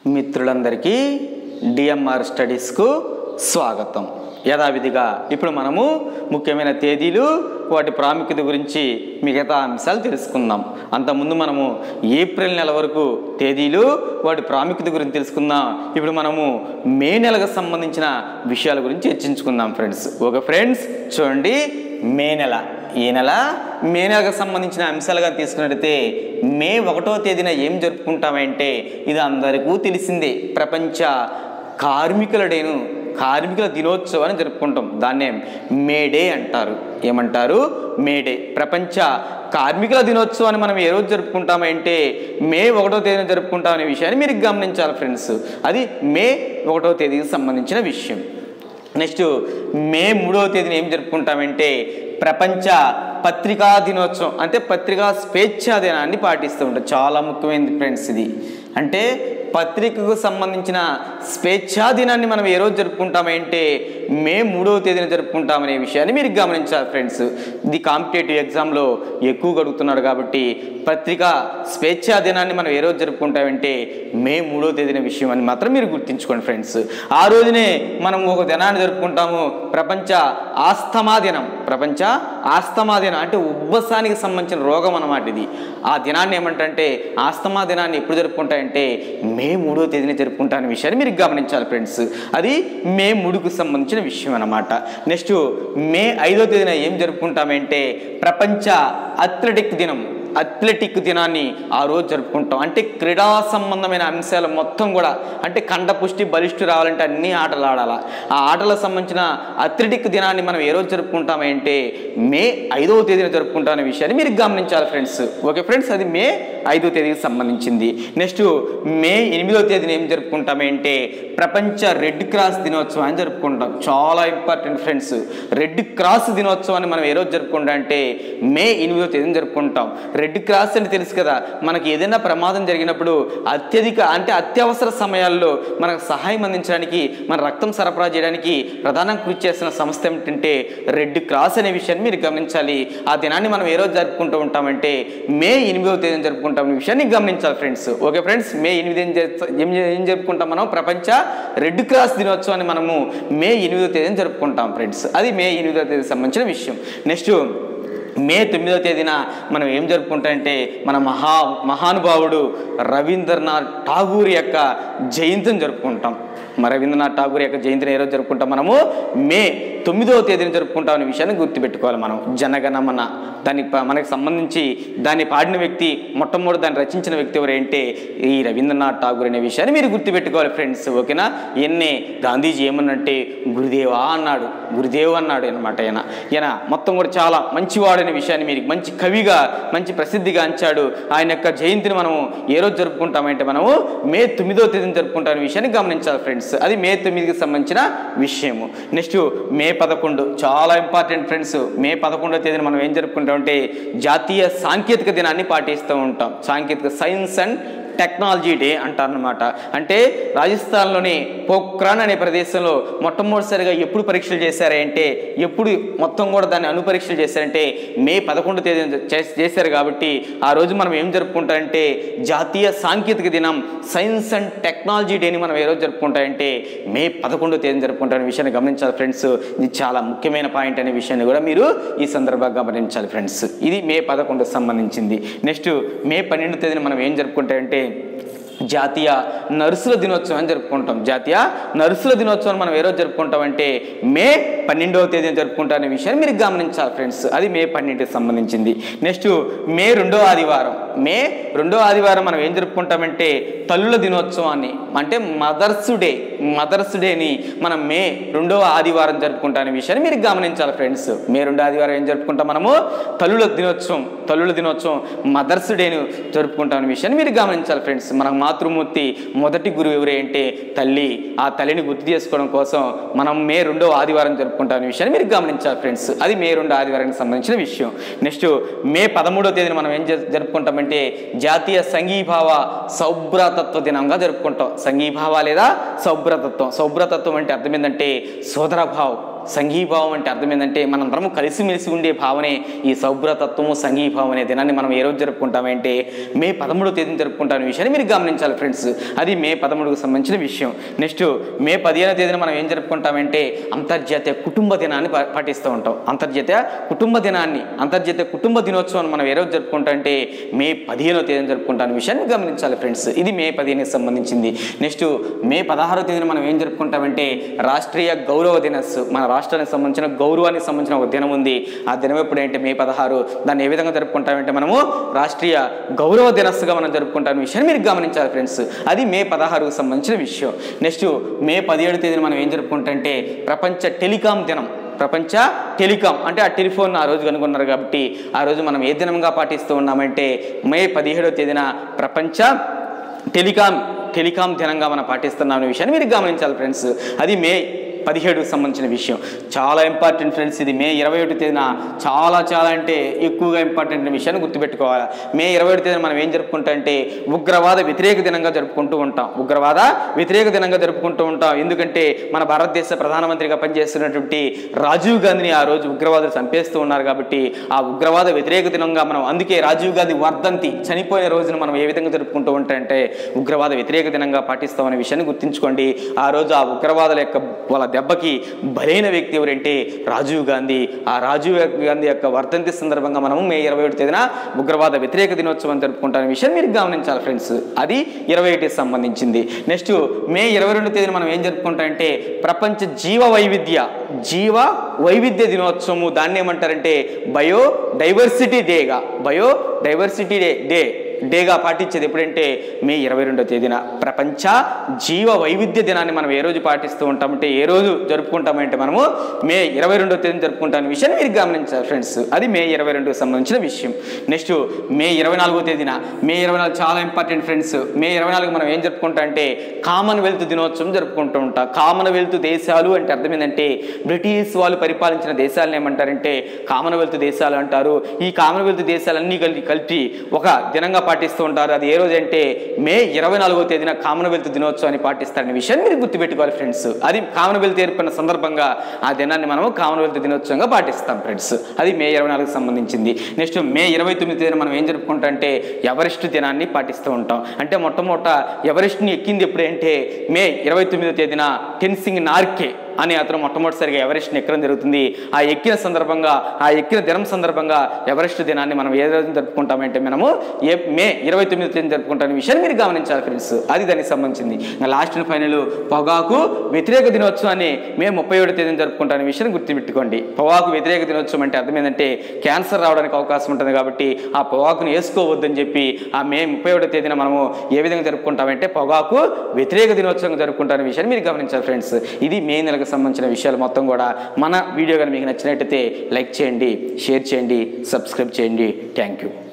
మిత్రులందరికీ డిఎంఆర్ స్టడీస్కు స్వాగతం. యథావిధిగా ఇప్పుడు మనము ముఖ్యమైన తేదీలు వాటి ప్రాముఖ్యత గురించి మిగతా అంశాలు తెలుసుకుందాం. అంతకుముందు మనము ఏప్రిల్ నెల వరకు తేదీలు వాటి ప్రాముఖ్యత గురించి తెలుసుకుందాం. ఇప్పుడు మనము మే నెలకు సంబంధించిన విషయాల గురించి చర్చించుకుందాం ఫ్రెండ్స్. ఓకే ఫ్రెండ్స్, చూడండి మే నెల, ఈ నెల మే నెలకు సంబంధించిన అంశాలుగా తీసుకున్నట్లయితే మే 1వ తేదీన ఏం జరుపుకుంటామంటే ఇది అందరికీ తెలిసిందే, ప్రపంచ కార్మికుల డేను, కార్మికుల దినోత్సవాన్ని జరుపుకుంటాం. దాన్నే మేడే అంటారు. ఏమంటారు? మేడే. ప్రపంచ కార్మికుల దినోత్సవాన్ని మనం ఏ రోజు జరుపుకుంటామంటే మే 1వ తేదీన జరుపుకుంటాం అనే విషయాన్ని మీరు గమనించాలి ఫ్రెండ్స్. అది మే 1వ తేదీకి సంబంధించిన విషయం. నెక్స్ట్ మే 3వ తేదీన ఏం జరుపుకుంటామంటే ప్రపంచ పత్రికా దినోత్సవం, అంటే పత్రికా స్వేచ్ఛా దినాన్ని పాటిస్తూ ఉంటాం. చాలా ముఖ్యమైనది ఫ్రెండ్స్ ఇది. అంటే పత్రికకు సంబంధించిన స్వేచ్ఛా దినాన్ని మనం ఏ రోజు జరుపుకుంటామంటే మే 3వ తేదీన జరుపుకుంటామనే విషయాన్ని మీరు గమనించాలి ఫ్రెండ్స్. ఇది కాంపిటేటివ్ ఎగ్జామ్లో ఎక్కువగా అడుగుతున్నారు కాబట్టి పత్రికా స్వేచ్ఛా దినాన్ని మనం ఏ రోజు జరుపుకుంటామంటే మే 3వ తేదీన విషయం అని మాత్రం మీరు గుర్తుంచుకోండి ఫ్రెండ్స్. ఆ రోజునే మనం ఒక దినాన్ని జరుపుకుంటాము, ప్రపంచ ఆస్తమా దినం. ప్రపంచ ఆస్తమా దినం అంటే ఉబ్బసానికి సంబంధించిన రోగం అన్నమాట ఇది. ఆ దినాన్ని ఏమంటే ఆస్తమా దినాన్ని ఎప్పుడు జరుపుకుంటాయంటే మే 3వ తేదీన జరుపుకుంటానే విషయాన్ని మీరు గమనించాలి ఫ్రెండ్స్. అది మే 3కు సంబంధించిన విషయం అన్నమాట. నెక్స్ట్ మే 5వ తేదీన ఏం జరుపుకుంటామంటే ప్రపంచ అథ్లెటిక్ దినం. అథ్లెటిక్ దినాన్ని ఆ రోజు జరుపుకుంటాం. అంటే క్రీడా సంబంధమైన అంశాలు మొత్తం కూడా, అంటే కండపుష్టి బలిష్టు రావాలంటే అన్ని ఆటలు ఆడాలా. ఆ ఆటలకు సంబంధించిన అథ్లెటిక్ దినాన్ని మనం ఏ రోజు జరుపుకుంటామంటే మే 5వ తేదీన జరుపుకుంటామనే విషయాన్ని మీరు గమనించాలి ఫ్రెండ్స్. ఓకే ఫ్రెండ్స్, అది మే 5వ తేదీకి సంబంధించింది. నెక్స్ట్ మే 8వ తేదీన ఏం జరుపుకుంటామంటే ప్రపంచ రెడ్ క్రాస్ దినోత్సవాన్ని జరుపుకుంటాం. చాలా ఇంపార్టెంట్ ఫ్రెండ్స్. రెడ్ క్రాస్ దినోత్సవాన్ని మనం ఏ రోజు జరుపుకుంటాం అంటే మే 8వ తేదీన జరుపుకుంటాం. రెడ్ క్రాస్ అని తెలుసు కదా, మనకి ఏదైనా ప్రమాదం జరిగినప్పుడు అత్యవసర సమయాల్లో మనకు సహాయం అందించడానికి, మన రక్తం సరఫరా చేయడానికి ప్రధానంగా కృషి చేస్తున్న సంస్థ ఏమిటంటే రెడ్ క్రాస్ అనే విషయాన్ని మీరు గమనించాలి. ఆ దినాన్ని మనం ఏ రోజు జరుపుకుంటూ ఉంటామంటే మే 8వ తేదీన జరుపుకుంటాం అనే విషయాన్ని గమనించాలి ఫ్రెండ్స్. ఓకే ఫ్రెండ్స్, మే 8 ఏం జరుపుకుంటాం మనం? ప్రపంచ రెడ్ క్రాస్ దినోత్సవాన్ని మనము మే 8వ తేదీన జరుపుకుంటాం ఫ్రెండ్స్. అది మే 8వ తేదీకి సంబంధించిన విషయం. నెక్స్ట్ మే 9వ తేదీన మనం ఏం జరుపుకుంటామంటే మన మహానుభావుడు రవీంద్రనాథ్ ఠాగూర్ యొక్క జయంతిని జరుపుకుంటాం. రవీంద్రనాథ్ ఠాగూర్ యొక్క జయంతిని ఏ రోజు జరుపుకుంటాం? మనము మే 9వ తేదీన జరుపుకుంటాం అనే విషయాన్ని గుర్తుపెట్టుకోవాలి మనం. జనగణమన మనకి సంబంధించి దాన్ని పాడిన వ్యక్తి, మొట్టమొదటి దాన్ని రచించిన వ్యక్తి ఎవరంటే ఈ రవీంద్రనాథ్ ఠాగూర్ అనే విషయాన్ని మీరు గుర్తుపెట్టుకోవాలి ఫ్రెండ్స్. ఓకేనా? గాంధీజీ ఏమన్నంటే గురుదేవా అన్నాడు, గురుదేవ్ అన్నాడు అనమాట. ఈయన మొత్తం కూడా చాలా మంచివాడు అనే విషయాన్ని మీరు, మంచి కవిగా, మంచి ప్రసిద్ధిగాంచాడు. ఆయన యొక్క జయంతిని మనము ఏ రోజు జరుపుకుంటామంటే మనము మే 9వ తేదీన జరుపుకుంటామనే విషయాన్ని గమనించాలి ఫ్రెండ్స్. అది మే 9కి సంబంధించిన విషయము. నెక్స్ట్ మే 11 చాలా ఇంపార్టెంట్ ఫ్రెండ్స్. మే 11వ తేదీన మనం ఏం జరుపుకుంటామంటే జాతీయ సాంకేతిక దినాన్ని పాటిస్తూ ఉంటాం. సాంకేతిక సైన్స్ అండ్ టెక్నాలజీ డే అంటారనమాట. అంటే రాజస్థాన్లోని పోఖ్రాన్ అనే ప్రదేశంలో మొట్టమొదటిసారిగా ఎప్పుడు పరీక్షలు చేశారంటే, ఎప్పుడు మొత్తం కూడా దాన్ని అణుపరీక్షలు చేశారంటే మే 11వ తేదీన చేశారు. కాబట్టి ఆ రోజు మనం ఏం జరుపుకుంటామంటే జాతీయ సాంకేతిక దినం, సైన్స్ అండ్ టెక్నాలజీ డేని మనం ఏ రోజు జరుపుకుంటామంటే మే 11వ తేదీన జరుపుకుంటామనే విషయాన్ని గమనించాలి ఫ్రెండ్స్. ఇది చాలా ముఖ్యమైన పాయింట్ అనే విషయాన్ని కూడా మీరు ఈ సందర్భంగా గమనించాలి ఫ్రెండ్స్. ఇది మే 11కు సంబంధించింది. నెక్స్ట్ మే 12వ తేదీన మనం ఏం జరుపుకుంటామంటే జాతీయ నర్సుల దినోత్సవం అని జరుపుకుంటాం. జాతీయ నర్సుల దినోత్సవం మనం ఏ రోజు జరుపుకుంటామంటే మే 12వ తేదీన జరుపుకుంటామనే విషయాన్ని మీరు గమనించాలి ఫ్రెండ్స్. అది మే 12కి సంబంధించింది. నెక్స్ట్ మే 2వ ఆదివారం. మే 2వ ఆదివారం మనం ఏం జరుపుకుంటామంటే తల్లుల దినోత్సవాన్ని, అంటే మదర్స్ డే. మదర్స్ డేని మనం మే 2వ ఆదివారం జరుపుకుంటామనే విషయాన్ని మీరు గమనించాలి ఫ్రెండ్స్. మే 2వ ఆదివారం ఏం జరుపుకుంటాం మనము? తల్లుల దినోత్సవం మదర్స్ డేను జరుపుకుంటామనే విషయాన్ని మీరు గమనించాలి ఫ్రెండ్స్. మనకు మాతృమూర్తి మొదటి గురువు ఎవరే అంటే తల్లి. ఆ తల్లిని గుర్తు చేసుకోవడం కోసం మనం మే 2వ ఆదివారం జరుపుకుంటామనే విషయాన్ని మీరు గమనించాలి ఫ్రెండ్స్. అది మే 2వ ఆదివారానికి సంబంధించిన విషయం. నెక్స్ట్ మే 13వ తేదీన మనం ఏం జరుపుకుంటామంటే జాతీయ సంఘీభావ సౌభ్రతత్వ దినంగా జరుపుకుంటాం. సంఘీభావ లేదా సౌభ్రతత్వం. సౌభ్రతత్వం అంటే అర్థం ఏంటంటే సోదరభావం. సంఘీభావం అంటే అర్థం ఏంటంటే మనందరము కలిసిమెలిసి ఉండే భావనే ఈ సౌభ్రతత్వము సంఘీభావం అనే దినాన్ని మనం ఏ రోజు జరుపుకుంటామంటే మే 13వ తేదీని జరుపుకుంటాం విషయాన్ని మీరు గమనించాలి ఫ్రెండ్స్. అది మే 13కు సంబంధించిన విషయం. నెక్స్ట్ మే 15వ తేదీన మనం ఏం జరుపుకుంటామంటే అంతర్జాతీయ కుటుంబ దినాన్ని పాటిస్తూ ఉంటాం. అంతర్జాతీయ కుటుంబ దినాన్ని, అంతర్జాతీయ కుటుంబ దినోత్సవాన్ని మనం ఏ రోజు జరుపుకుంటామంటే మే 15వ తేదీన జరుపుకుంటాం విషయాన్ని గమనించాలి ఫ్రెండ్స్. ఇది మే 15కి సంబంధించింది. నెక్స్ట్ మే 16వ తేదీన మనం ఏం జరుపుకుంటామంటే రాష్ట్రీయ గౌరవ దినస్సు. మన రాష్ట్రానికి సంబంధించిన గౌరవానికి సంబంధించిన ఒక దినం ఉంది. ఆ దినం ఎప్పుడంటే మే 16. దాన్ని ఏ విధంగా జరుపుకుంటామంటే మనము రాష్ట్రీయ గౌరవ దినస్సుగా మనం జరుపుకుంటాం విషయాన్ని మీరు గమనించాలి ఫ్రెండ్స్. అది మే 16కు సంబంధించిన విషయం. నెక్స్ట్ మే 17వ తేదీన మనం ఏం జరుపుకుంటామంటే ప్రపంచ టెలికాం దినం. ప్రపంచ టెలికాం అంటే ఆ టెలిఫోన్ ఆ రోజు కనుగొన్నారు కాబట్టి ఆ రోజు మనం ఏ దినంగా పాటిస్తూ ఉన్నామంటే మే 17వ తేదీన ప్రపంచ టెలికాం దినంగా మనం పాటిస్తున్నాం అనే విషయాన్ని మీరు గమనించాలి ఫ్రెండ్స్. అది మే 17కు సంబంధించిన విషయం. చాలా ఇంపార్టెంట్ ఫ్రెండ్స్. ఇది మే 21 తేదీన చాలా అంటే ఎక్కువగా ఇంపార్టెంట్ విషయాన్ని గుర్తుపెట్టుకోవాలి. మే 21 తేదీన మనం ఏం జరుపుకుంటామంటే ఉగ్రవాద వ్యతిరేక దినంగా జరుపుకుంటూ ఉంటాం. ఉగ్రవాద వ్యతిరేక దినంగా జరుపుకుంటూ ఉంటాం. ఎందుకంటే మన భారతదేశ ప్రధానమంత్రిగా పనిచేస్తున్నటువంటి రాజీవ్ గాంధీని ఆ రోజు ఉగ్రవాదులు చంపేస్తూ ఉన్నారు కాబట్టి ఆ ఉగ్రవాద వ్యతిరేక దినంగా మనం, అందుకే రాజీవ్ గాంధీ వర్ధంతి చనిపోయిన రోజున మనం ఏ విధంగా జరుపుకుంటూ ఉంటామంటే ఉగ్రవాద వ్యతిరేక దినంగా పాటిస్తామనే విషయాన్ని గుర్తుంచుకోండి. ఆ రోజు ఆ ఉగ్రవాదుల యొక్క వాళ్ళ దెబ్బకి బలైన వ్యక్తి ఎవరంటే రాజీవ్ గాంధీ. ఆ రాజీవ్ గాంధీ యొక్క వర్ధంతి సందర్భంగా మనము మే 21 తేదీన ఉగ్రవాద వ్యతిరేక దినోత్సవం జరుపుకుంటారనే విషయాన్ని మీరు గమనించాలి ఫ్రెండ్స్. అది 21కి సంబంధించింది. నెక్స్ట్ మే 22 తేదీన మనం ఏం జరుపుకుంటామంటే ప్రపంచ జీవ వైవిధ్య దినోత్సవము. దాన్ని ఏమంటారంటే బయోడైవర్సిటీ డేగా పాటించేది ఎప్పుడంటే మే 22వ తేదీన. ప్రపంచ జీవ వైవిధ్య దినాన్ని మనం ఏ రోజు పాటిస్తూ ఉంటామంటే ఏ రోజు జరుపుకుంటామంటే మనము మే 22వ తేదీన జరుపుకుంటామనే విషయాన్ని మీరు గమనించాలి ఫ్రెండ్స్. అది మే 22కు సంబంధించిన విషయం. నెక్స్ట్ మే 24వ తేదీన, మే 24 చాలా ఇంపార్టెంట్ ఫ్రెండ్స్. మే 24 మనం ఏం జరుపుకుంటామంటే కామన్వెల్త్ దినోత్సవం జరుపుకుంటూ ఉంటాం. కామన్వెల్త్ దేశాలు అంటే అర్థం ఏంటంటే బ్రిటిష్ వాళ్ళు పరిపాలించిన దేశాలను ఏమంటారంటే కామన్వెల్త్ దేశాలు అంటారు. ఈ కామన్వెల్త్ దేశాలన్నీ కలిపి ఒక దినంగా పాటిస్తూ ఉంటారు. అది ఏ రోజు అంటే మే 24వ తేదీన కామన్వెల్త్ దినోత్సవాన్ని పాటిస్తారనే విషయాన్ని మీరు గుర్తుపెట్టుకోవాలి ఫ్రెండ్స్. అది కామన్వెల్త్ ఏర్పడిన సందర్భంగా ఆ దినాన్ని మనము కామన్వెల్త్ దినోత్సవంగా పాటిస్తాం ఫ్రెండ్స్. అది మే 24కు సంబంధించింది. నెక్స్ట్ మే 29 తేదీన మనం ఏం జరుపుకుంటాం అంటే ఎవరెస్ట్ దినాన్ని పాటిస్తూ ఉంటాం. అంటే మొట్టమొదట ఎవరెస్ట్ని ఎక్కింది ఎప్పుడంటే మే 29వ తేదీన టెన్సింగ్ నార్గే అని అతను మొట్టమొదటిసారిగా ఎవరెస్ట్ని ఎక్కడం జరుగుతుంది. ఆ ఎక్కిన దినం సందర్భంగా ఎవరెస్ట్ దినాన్ని మనం ఏ రోజు జరుపుకుంటామంటే మనము మే 29వ తేదీన జరుపుకుంటామనే విషయాన్ని మీరు గమనించాలి ఫ్రెండ్స్. అది దానికి సంబంధించింది. లాస్ట్ అండ్ ఫైనల్ పొగాకు వ్యతిరేక దినోత్సవాన్ని మే 31వ తేదీన జరుపుకుంటామనే విషయాన్ని గుర్తుపెట్టుకోండి. పొగాకు వ్యతిరేక దినోత్సవం అంటే అర్థం ఏంటంటే క్యాన్సర్ రావడానికి అవకాశం ఉంటుంది కాబట్టి ఆ పొగాకును వేసుకోవద్దని చెప్పి ఆ మే 31వ తేదీన మనము ఏ విధంగా జరుపుకుంటామంటే పొగాకు వ్యతిరేక దినోత్సవం జరుపుకుంటామనే విషయాన్ని మీరు గమనించాలి ఫ్రెండ్స్. ఇది మే నెలకు సంబంధించిన విషయాలు మొత్తం కూడా. మన వీడియో కానీ మీకు నచ్చినట్టయితే లైక్ చేయండి, షేర్ చేయండి, సబ్స్క్రైబ్ చేయండి. Thank you.